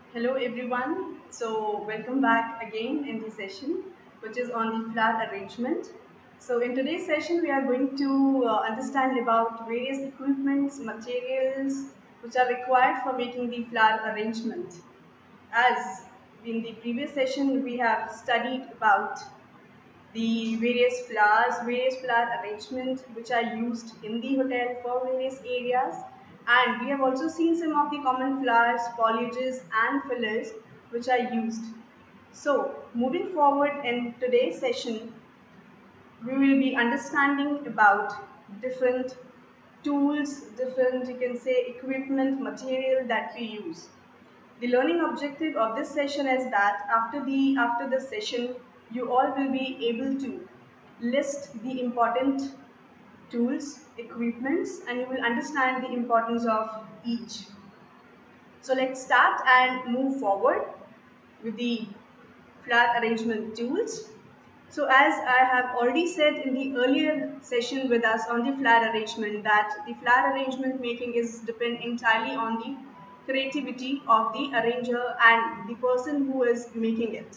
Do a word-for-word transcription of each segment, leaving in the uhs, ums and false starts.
Hello everyone. So welcome back again in the session which is on the flower arrangement. So in today's session we are going to uh, understand about various equipments, materials which are required for making the flower arrangement. As in the previous session we have studied about the various flowers, various flower arrangement which are used in the hotel for various areas, and we have also seen some of the common flowers, foliages and fillers which are used. So moving forward in today's session, we will be understanding about different tools, different you can say equipment, material that we use. The learning objective of this session is that after the after the session, you all will be able to list the important tools, equipments, and you will understand the importance of each. So let's start and move forward with the flower arrangement tools. So as I have already said in the earlier session with us on the flower arrangement, that the flower arrangement making is depend entirely on the creativity of the arranger and the person who is making it.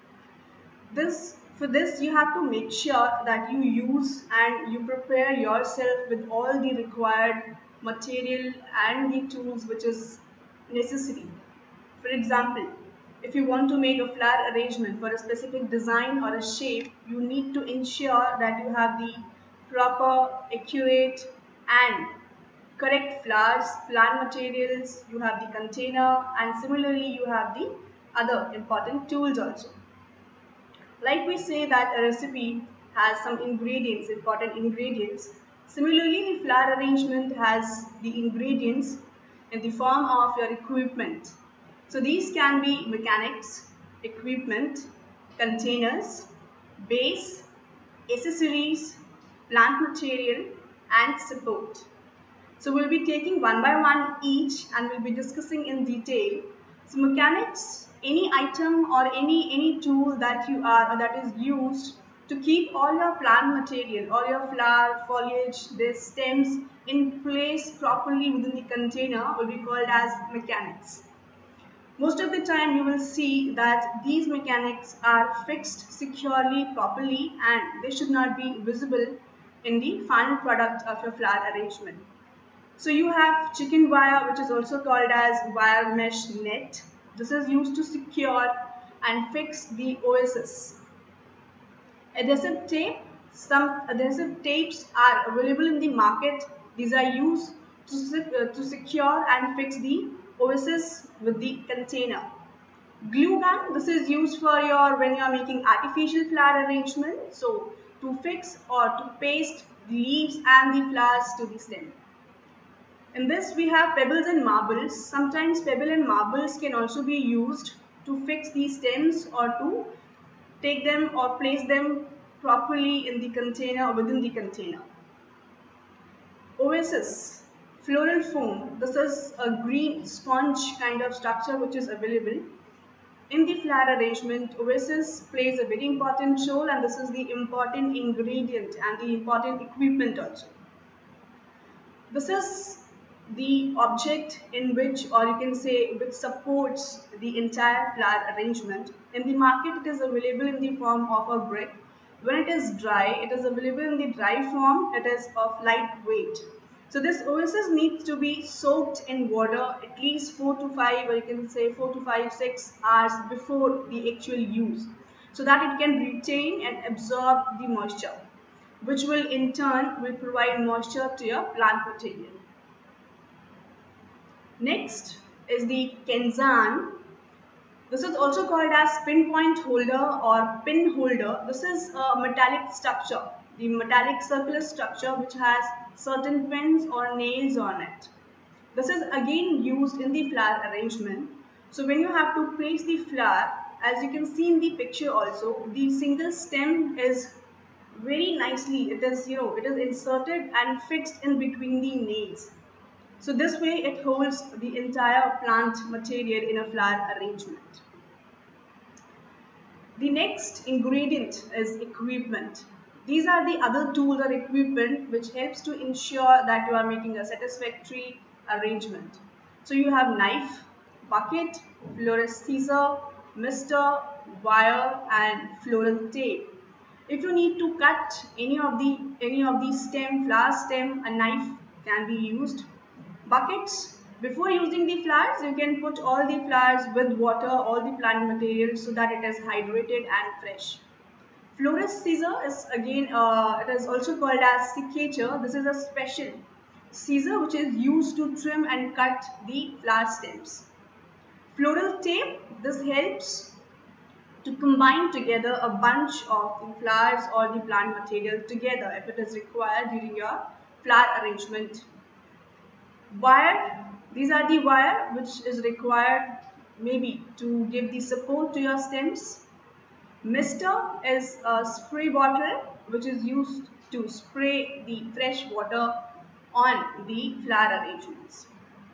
This for this you have to make sure that you use and you prepare yourself with all the required material and the tools which is necessary. For example, if you want to make a flower arrangement for a specific design or a shape, you need to ensure that you have the proper, accurate and correct flowers, plant materials, you have the container, and similarly you have the other important tools also. Like we say that a recipe has some ingredients, important ingredients. Similarly, the flower arrangement has the ingredients in the form of your equipment. So these can be mechanics, equipment, containers, base, accessories, plant material and support. So we'll be taking one by one each and we'll be discussing in detail. So mechanics, any item or any, any tool that you are or that is used to keep all your plant material, all your flower, foliage, their stems in place properly within the container will be called as mechanics. Most of the time you will see that these mechanics are fixed securely, properly, and they should not be visible in the final product of your flower arrangement. So you have chicken wire, which is also called as wire mesh net. This is used to secure and fix the O S S. Adhesive tape. Some adhesive tapes are available in the market. These are used to, uh, to secure and fix the O S S with the container. Glue gun. This is used for your when you are making artificial flower arrangement. So to fix or to paste the leaves and the flowers to the stem. In this we have pebbles and marbles. Sometimes pebble and marbles can also be used to fix the stems or to take them or place them properly in the container or within the container. O S S, floral foam. This is a green sponge kind of structure which is available. In the flower arrangement, O S S plays a very important role and this is the important ingredient and the important equipment also. This is the object in which, or you can say which supports the entire flower arrangement. In the market it is available in the form of a brick. When it is dry, it is available in the dry form. It is of light weight. So this O S S needs to be soaked in water at least four to five, or you can say four to five, six hours before the actual use, so that it can retain and absorb the moisture, which will in turn will provide moisture to your plant material. Next is the Kenzan. This is also called as pinpoint holder or pin holder. This is a metallic structure, the metallic circular structure which has certain pins or nails on it. This is again used in the flower arrangement. So when you have to place the flower, as you can see in the picture also, the single stem is very nicely, it is, you know, it is inserted and fixed in between the nails. So this way it holds the entire plant material in a flower arrangement. The next ingredient is equipment. These are the other tools or equipment which helps to ensure that you are making a satisfactory arrangement. So you have knife, bucket, florist scissor, mister, wire and floral tape. If you need to cut any of the any of the stem, flower stem, a knife can be used. Buckets. Before using the flowers, you can put all the flowers with water, all the plant material so that it is hydrated and fresh. Florist scissor is again, uh, it is also called as cicature. This is a special scissor which is used to trim and cut the flower stems. Floral tape, this helps to combine together a bunch of the flowers or the plant material together if it is required during your flower arrangement. Wire, these are the wire which is required maybe to give the support to your stems. Mister is a spray bottle which is used to spray the fresh water on the flower arrangements.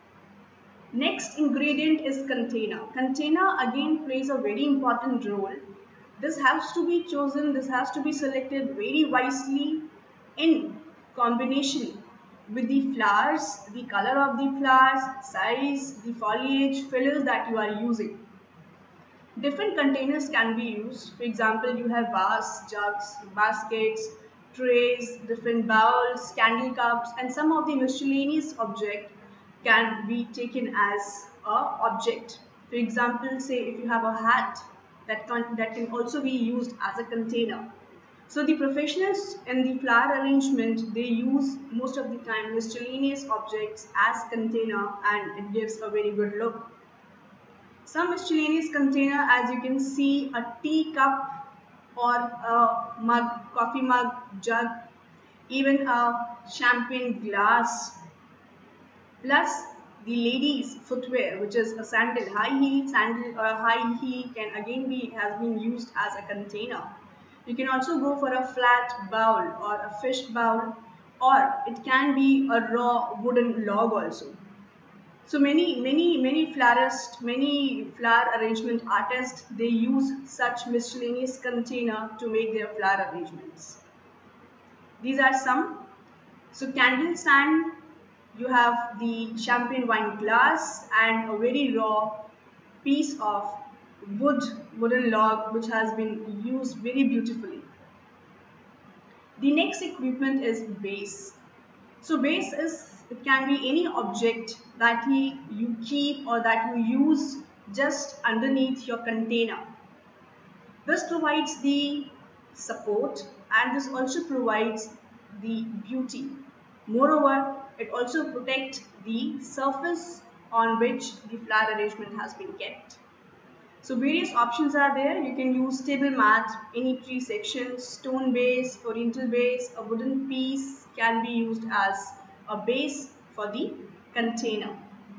Next ingredient is container. Container again plays a very important role. This has to be chosen, this has to be selected very wisely in combination with the flowers, the color of the flowers, size, the foliage, fillers that you are using. Different containers can be used. For example, you have vases, jugs, baskets, trays, different bowls, candle cups, and some of the miscellaneous object can be taken as a object. For example, say if you have a hat, that can, that can also be used as a container. So the professionals in the flower arrangement, they use most of the time miscellaneous objects as container and it gives a very good look. Some miscellaneous container, as you can see, a tea cup or a mug, coffee mug, jug, even a champagne glass, plus the ladies' footwear, which is a sandal, high heel sandal or a high heel can again be has been used as a container. You can also go for a flat bowl or a fish bowl, or it can be a raw wooden log also. So many, many, many florists, many flower arrangement artists, they use such miscellaneous container to make their flower arrangements. These are some. So candle stand, you have the champagne wine glass and a very raw piece of wood, wooden log which has been used very beautifully. The next equipment is base. So base is, it can be any object that he, you keep or that you use just underneath your container. This provides the support and this also provides the beauty. Moreover, it also protects the surface on which the flower arrangement has been kept. So various options are there. You can use table mat, any tree section, stone base, oriental base, a wooden piece can be used as a base for the container.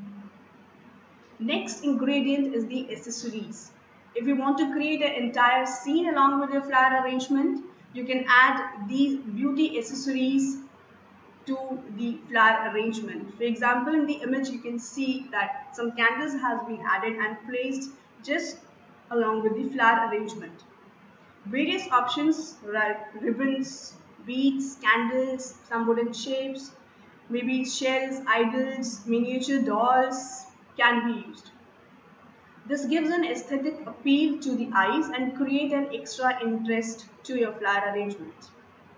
Next ingredient is the accessories. If you want to create an entire scene along with your flower arrangement, you can add these beauty accessories to the flower arrangement. For example, in the image you can see that some candles has been added and placed just along with the flower arrangement. Various options like ribbons, beads, candles, some wooden shapes, maybe shells, idols, miniature dolls can be used. This gives an aesthetic appeal to the eyes and create an extra interest to your flower arrangement.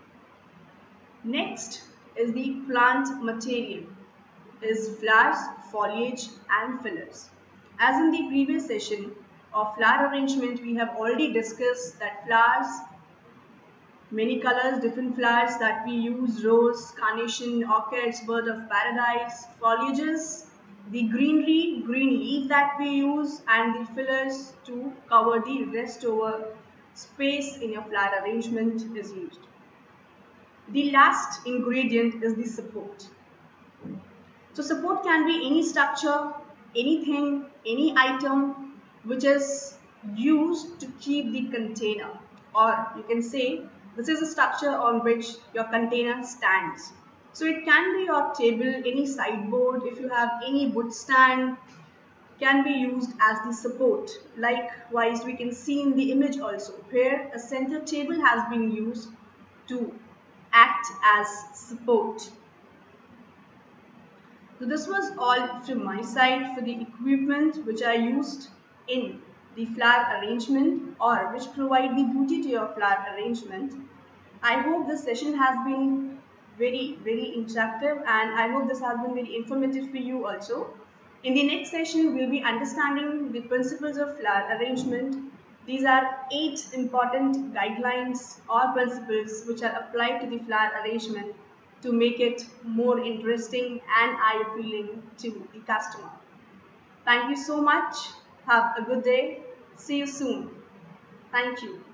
Next is the plant material, is flowers, foliage and fillers. As in the previous session of flower arrangement, we have already discussed that flowers, many colors, different flowers that we use, rose, carnation, orchids, bird of paradise, foliages, the greenery, green leaf that we use and the fillers to cover the rest over space in your flower arrangement is used. The last ingredient is the support. So support can be any structure, anything, any item which is used to keep the container, or you can say this is a structure on which your container stands. So it can be your table, any sideboard, if you have any wood stand can be used as the support. Likewise, we can see in the image also where a center table has been used to act as support. So this was all from my side for the equipment which are used in the flower arrangement or which provide the beauty to your flower arrangement. I hope this session has been very, very interactive, and I hope this has been very informative for you also. In the next session, we'll be understanding the principles of flower arrangement. These are eight important guidelines or principles which are applied to the flower arrangement to make it more interesting and eye-appealing to the customer. Thank you so much. Have a good day. See you soon. Thank you.